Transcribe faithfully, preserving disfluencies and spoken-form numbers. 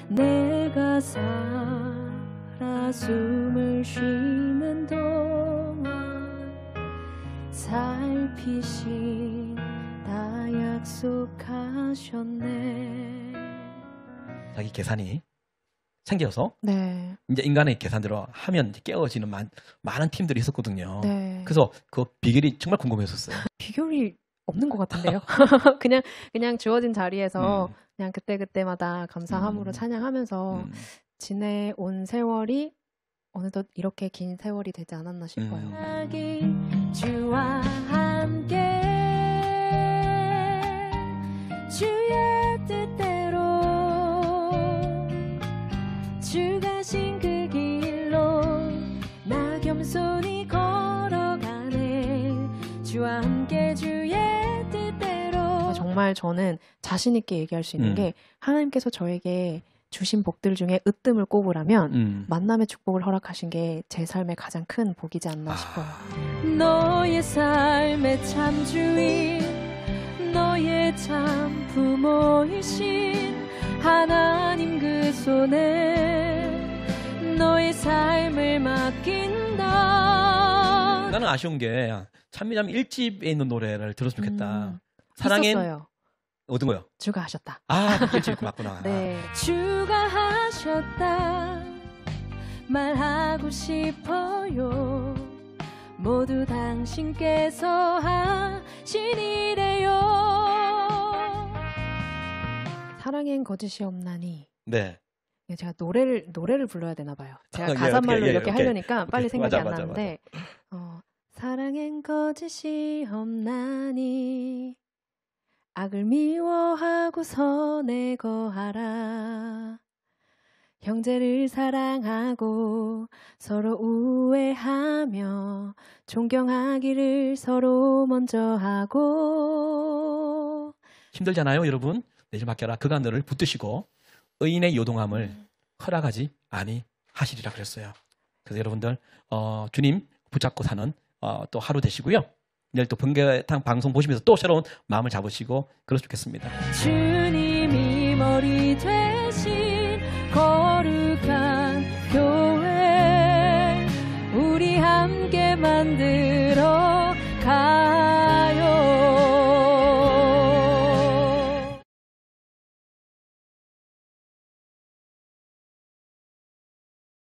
내가 살아 숨을 쉬는 동안 살피신 다 약속하셨네. 자기 계산이 생겨서 네. 이제 인간의 계산대로 하면 이제 깨어지는 많, 많은 팀들이 있었거든요. 네. 그래서 그 비결이 정말 궁금했었어요. 비결이 없는 것 같은데요. 그냥 그냥 주어진 자리에서 음. 그냥 그때 그때마다 감사함으로 음. 찬양하면서 음. 지내온 세월이 어느덧 이렇게 긴 세월이 되지 않았나 싶어요. 음. 주와 함께 주의 뜻대로 주 가신 그 길로 나 겸손히 걸어가네. 주와 함께 주의 뜻대로. 정말 저는 자신 있게 얘기할 수 있는 음. 게 하나님께서 저에게 주신 복들 중에 으뜸을 꼽으라면 음. 만남의 축복을 허락하신 게 제 삶의 가장 큰 복이지 않나 아. 싶어요. 너의 삶의 참 주인, 너의 참 부모이신 하나님 그 손에 너의 삶을 맡긴다. 나는 아쉬운 게 찬미자매 일 집에 있는 노래를 들었으면 좋겠다. 음, 사랑엔 있었어요. 어떤 거요? 주가 하셨다. 아, 일 집 맞구나. 네. 주가 하셨다 말하고 싶어요. 모두 당신께서 하시니래요. 사랑엔 거짓이 없나니. 네. 제가 노래를 노래를 불러야 되나 봐요. 제가 예, 가사말로 어떻게, 예, 이렇게 오케이. 하려니까 오케이. 빨리 생각이 맞아, 안 맞아, 나는데 어, 사랑엔 거짓이 없나니 악을 미워하고 선에 거하라. 형제를 사랑하고 서로 우애하며 존경하기를 서로 먼저 하고. 힘들잖아요, 여러분. 내 좀 맡겨라. 그간들을 붙드시고 의인의 요동함을 허락하지 아니하시리라 그랬어요. 그래서 여러분들 어, 주님 붙잡고 사는 어, 또 하루 되시고요. 내일 또 번개탕 방송 보시면서 또 새로운 마음을 잡으시고 그러면 좋겠습니다. 주님이 머리 되신 거룩한 교회 우리 함께 만들